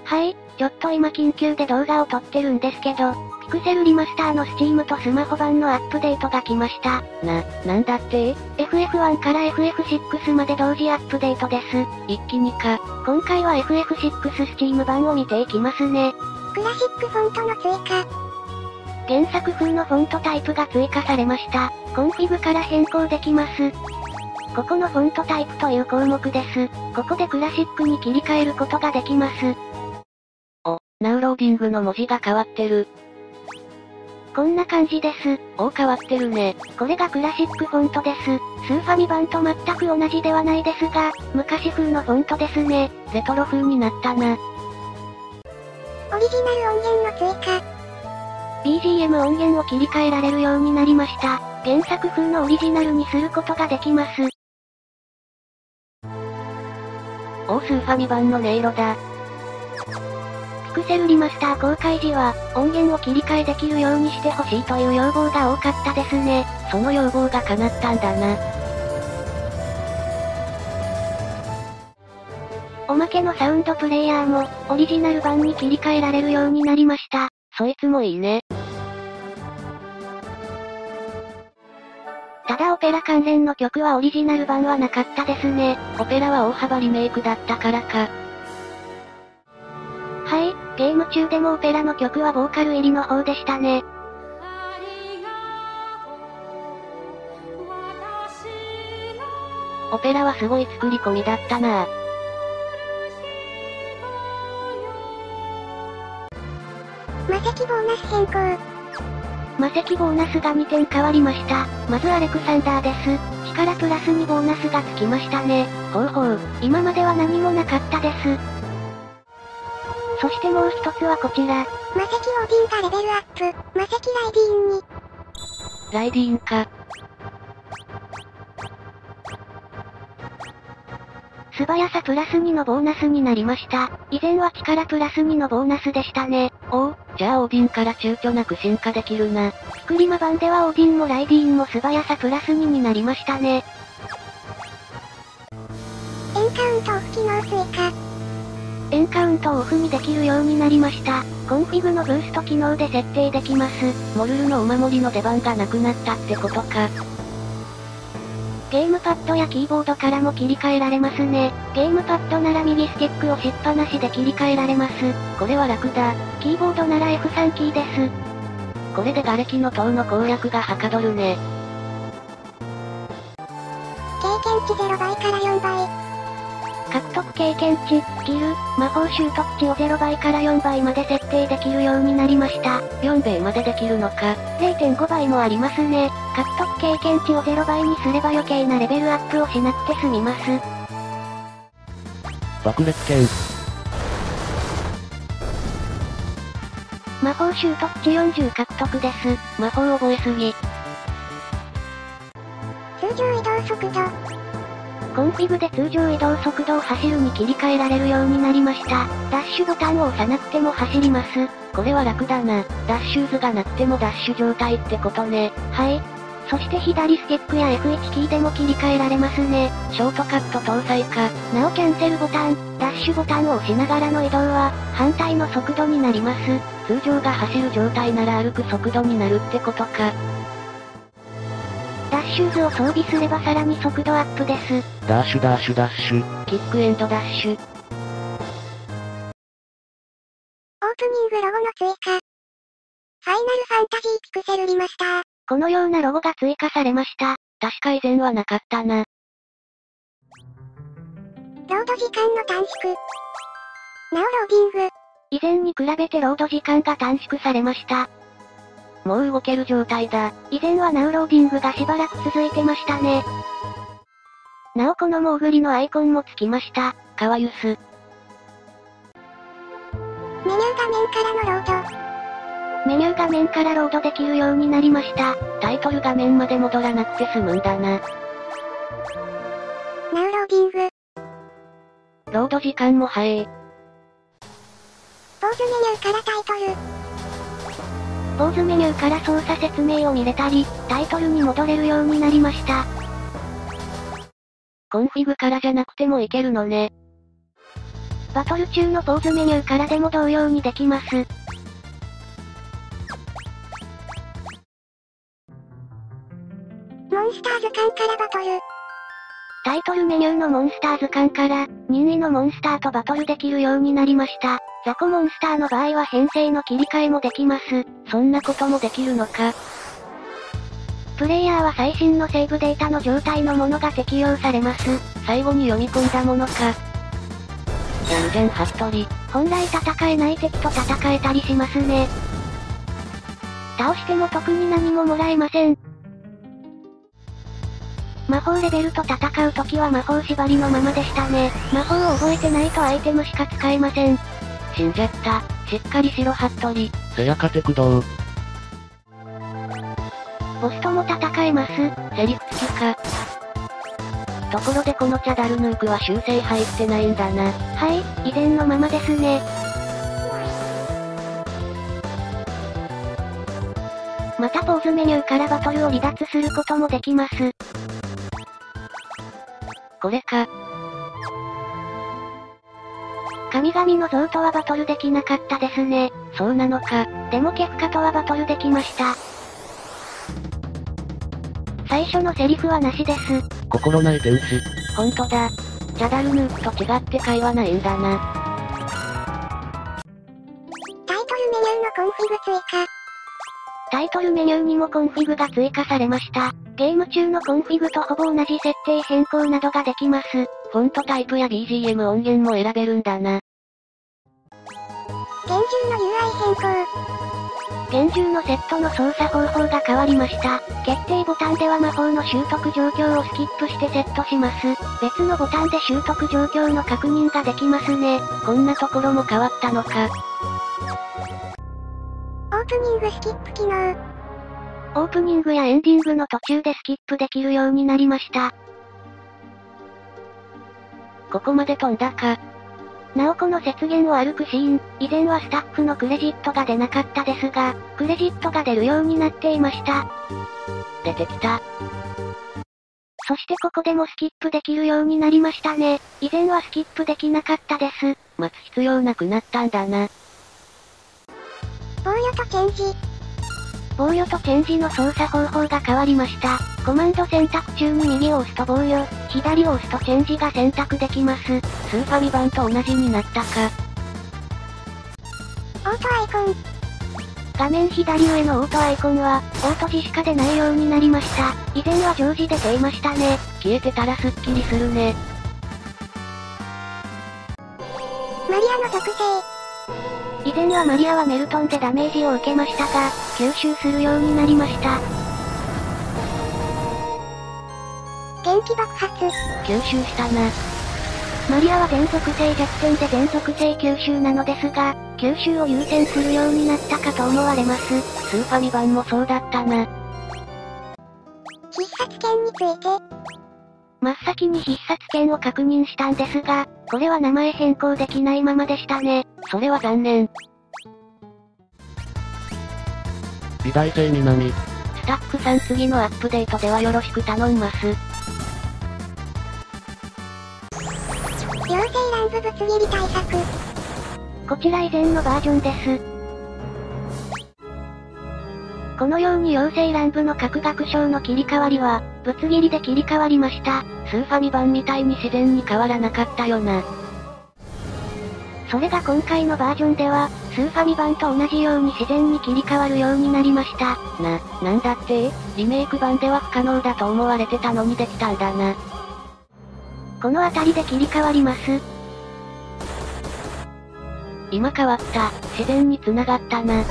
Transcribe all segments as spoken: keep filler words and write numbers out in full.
はい、ちょっと今緊急で動画を撮ってるんですけど、ピクセルリマスターの Steam とスマホ版のアップデートが来ました。 な、なんだってエフエフワン から エフエフシックス まで同時アップデートです。 一気にか。 今回は エフエフシックス Steam 版を見ていきますね。 クラシックフォントの追加。 原作風のフォントタイプが追加されました。コンフィグから変更できます。ここのフォントタイプという項目です。ここでクラシックに切り替えることができます。 お、ナウローディングの文字が変わってる。 こんな感じです。 お、変わってるね。 これがクラシックフォントです。スーファミ版と全く同じではないですが、昔風のフォントですね。 レトロ風になったな。 オリジナル音源の追加。 ビージーエム 音源を切り替えられるようになりました。原作風のオリジナルにすることができます。 おー、スーファミ版の音色だ。 ピクセルリマスター公開時は、音源を切り替えできるようにしてほしいという要望が多かったですね。 その要望が叶ったんだな。 おまけのサウンドプレイヤーも、オリジナル版に切り替えられるようになりました。 そいつもいいね。 ただオペラ関連の曲はオリジナル版はなかったですね。 オペラは大幅リメイクだったからか。 はい、ゲーム中でもオペラの曲はボーカル入りの方でしたね。 オペラはすごい作り込みだったなぁ。 魔石ボーナス変更。 魔石ボーナスがにてん変わりました。まずアレクサンダーです。力プラスにボーナスがつきましたね。 ほうほう。 今までは何もなかったです。そしてもう一つはこちら。 魔石オーディンがレベルアップ。魔石ライディーンに。 ライディーンか。 素早さプラスにのボーナスになりました。以前は力プラスにのボーナスでしたね。 おお、じゃあオーディンから躊躇なく進化できるな。 ピクリマ版ではオーディンもライディーンも素早さプラスにになりましたね。 エンカウントオフ機能追加。 エンカウントをオフにできるようになりました。コンフィグのブースト機能で設定できます。 モルルのお守りの出番がなくなったってことか。 ゲームパッドやキーボードからも切り替えられますね。ゲームパッドなら右スティックを押しっぱなしで切り替えられます。 これは楽だ。 キーボードなら エフスリー キーです。 これで瓦礫の塔の攻略がはかどるね。 経験値ゼロ倍からよんばい。 獲得経験値、スキル、魔法習得値をゼロばいからよんばいまで設定できるようになりました。 よんべいまでできるのか。 れいてんごばいもありますね。獲得経験値をゼロばいにすれば余計なレベルアップをしなくて済みます。 爆裂剣。 魔法習得値よんじゅう獲得です。 魔法覚えすぎ。 通常移動速度。 コンフィグで通常移動速度を走るに切り替えられるようになりました。ダッシュボタンを押さなくても走ります。 これは楽だな。ダッシューズがなくてもダッシュ状態ってことね。 はい。そして左スティックや エフワン キーでも切り替えられますね。 ショートカット搭載か。 なおキャンセルボタン、ダッシュボタンを押しながらの移動は、反対の速度になります。 通常が走る状態なら歩く速度になるってことか。 ダッシューズを装備すればさらに速度アップです。 ダッシュダッシュダッシュ。キックエンドダッシュ。 オープニングロゴの追加。ファイナルファンタジーピクセルリマスター。 このようなロゴが追加されました。 確か以前はなかったな。 ロード時間の短縮。なおローディング。 以前に比べてロード時間が短縮されました。 もう動ける状態だ。 以前はナウローディングがしばらく続いてましたね。なおこのモーグリのアイコンもつきました。 カワユス。 メニュー画面からのロード。 メニュー画面からロードできるようになりました。 タイトル画面まで戻らなくて済むんだな。 ナウローディング。 ロード時間も早い。 ポーズメニューからタイトル。 ポーズメニューから操作説明を見れたり、タイトルに戻れるようになりました。 コンフィグからじゃなくてもいけるのね。 バトル中のポーズメニューからでも同様にできます。 モンスター図鑑からバトル。 タイトルメニューのモンスター図鑑から、任意のモンスターとバトルできるようになりました。雑魚モンスターの場合は編成の切り替えもできます。 そんなこともできるのか。 プレイヤーは最新のセーブデータの状態のものが適用されます。 最後に読み込んだものか。じゃんじゃん服部。 本来戦えない敵と戦えたりしますね。倒しても特に何ももらえません。魔法レベルと戦うときは魔法縛りのままでしたね。魔法を覚えてないとアイテムしか使えません。 死んじゃった。しっかりしろ服部。 せやかて駆動。 ボスとも戦えます。 セリフ付きか。ところでこのチャダルヌークは修正入ってないんだな。 はい、以前のままですね。またポーズメニューからバトルを離脱することもできます。 これか。 神々の像とはバトルできなかったですね。 そうなのか。 でも結果とはバトルできました。最初のセリフはなしです。 心ない天使。 ほんとだ。チャダルヌークと違って会話ないんだな。 タイトルメニューのコンフィグ追加。 タイトルメニューにもコンフィグが追加されました。ゲーム中のコンフィグとほぼ同じ設定変更などができます。 フォントタイプや ビージーエム 音源も選べるんだな。 幻獣の ユーアイ 変更。 幻獣のセットの操作方法が変わりました。決定ボタンでは魔法の習得状況をスキップしてセットします。別のボタンで習得状況の確認ができますね。 こんなところも変わったのか。 オープニングスキップ機能。 オープニングやエンディングの途中でスキップできるようになりました。 ここまで飛んだか。 なおこの雪原を歩くシーン、以前はスタッフのクレジットが出なかったですが、クレジットが出るようになっていました。 出てきた。 そしてここでもスキップできるようになりましたね。以前はスキップできなかったです。 待つ必要なくなったんだな。 防御とチェンジ。 防御とチェンジの操作方法が変わりました。コマンド選択中に右を押すと防御、左を押すとチェンジが選択できます。スーファミ版と同じになったか。 オートアイコン。 画面左上のオートアイコンは、オート字しか出ないようになりました。以前は常時出ていましたね。 消えてたらスッキリするね。 マリアの属性。 以前はマリアはメルトンでダメージを受けましたが、吸収するようになりました。 元気爆発。 吸収したな。 マリアは全属性弱点で全属性吸収なのですが、吸収を優先するようになったかと思われます。 スーファミ版もそうだったな。 必殺剣について。 真っ先に必殺剣を確認したんですが、これは名前変更できないままでしたね。 それは残念。 美大生南。 スタッフさん次のアップデートではよろしく頼んます。 妖精乱舞ぶつ切り対策。 こちら以前のバージョンです。このように妖精乱舞の各学章の切り替わりは、ぶつ切りで切り替わりました。 スーファミ版みたいに自然に変わらなかったよな。 それが今回のバージョンでは、スーファミ版と同じように自然に切り替わるようになりました。 な、なんだってリメイク版では不可能だと思われてたのにできたんだな。 この辺りで切り替わります。 今変わった。自然に繋がったな。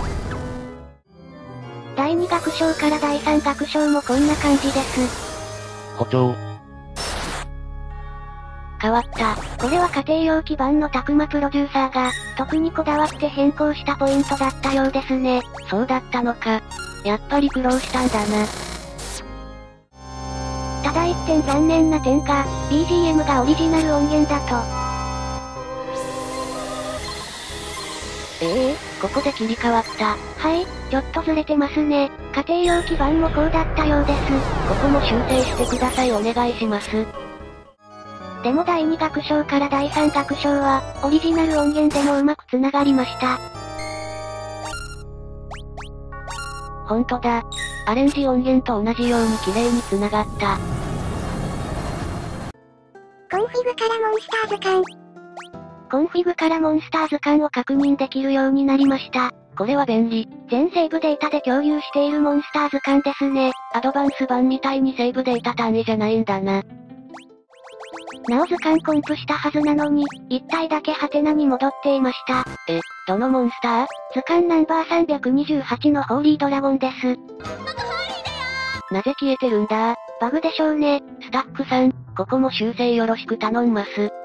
だいに学章からだいさん学章もこんな感じです。 補聴。 変わった。 これは家庭用基盤のたくまプロデューサーが、特にこだわって変更したポイントだったようですね。 そうだったのか。やっぱり苦労したんだな。 ただ一点残念な点が、ビージーエム がオリジナル音源だと。 ええー、ここで切り替わった。 はい、ちょっとずれてますね。家庭用基盤もこうだったようです。 ここも修正してくださいお願いします。 でもだいに楽章からだいさん楽章は、オリジナル音源でもうまく繋がりました。 ほんとだ。アレンジ音源と同じように綺麗に繋がった。 コンフィグからモンスター図鑑。 コンフィグからモンスター図鑑を確認できるようになりました。 これは便利。 全セーブデータで共有しているモンスター図鑑ですね。 アドバンス版みたいにセーブデータ単位じゃないんだな。 なお図鑑コンプしたはずなのに、いち体だけハテナに戻っていました。 え、どのモンスター？ 図鑑ナンバーさんびゃくにじゅうはちのホーリードラゴンです。 なぜ消えてるんだ？ バグでしょうね。 スタッフさん、ここも修正よろしく頼んます。リ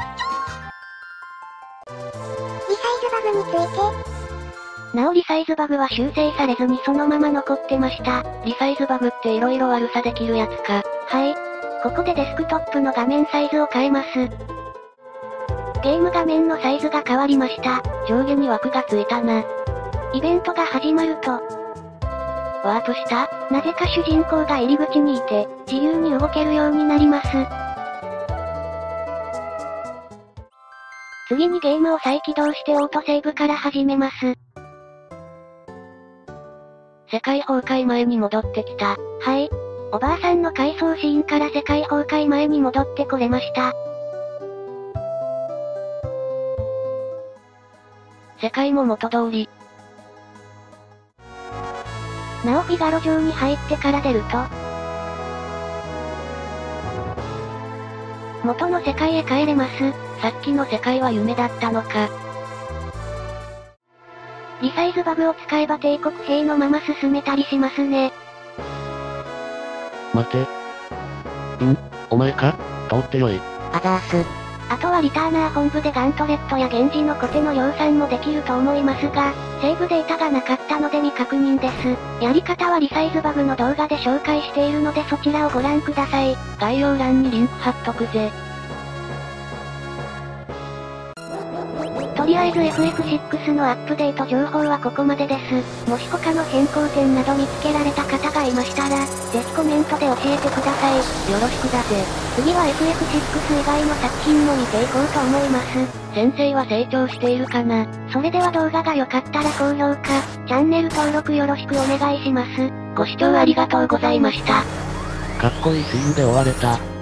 サイズバグについて。 なおリサイズバグは修正されずにそのまま残ってました。 リサイズバグって色々悪さできるやつか。 はい。ここでデスクトップの画面サイズを変えます。ゲーム画面のサイズが変わりました。 上下に枠がついたな。 イベントが始まると、 ワープした？ なぜか主人公が入り口にいて、自由に動けるようになります。次にゲームを再起動してオートセーブから始めます。 世界崩壊前に戻ってきた。 はい。おばあさんの回想シーンから世界崩壊前に戻ってこれました。 世界も元通り。 なおフィガロ城に入ってから出ると、元の世界へ帰れます。 さっきの世界は夢だったのか。 リサイズバグを使えば帝国兵のまま進めたりしますね。 待て。ん？お前か？通ってよい。 あざーす。 あとはリターナー本部でガントレットや源氏のコテの量産もできると思いますが、セーブデータがなかったので未確認です。やり方はリサイズバグの動画で紹介しているのでそちらをご覧ください。 概要欄にリンク貼っとくぜ。 とりあえず エフエフシックス のアップデート情報はここまでです。もし他の変更点など見つけられた方がいましたら、ぜひコメントで教えてください。 よろしくだぜ。 次は エフエフシックス 以外の作品も見ていこうと思います。 先生は成長しているかな？ それでは動画が良かったら高評価、チャンネル登録よろしくお願いします。 ご視聴ありがとうございました。 かっこいいシーンで終われた。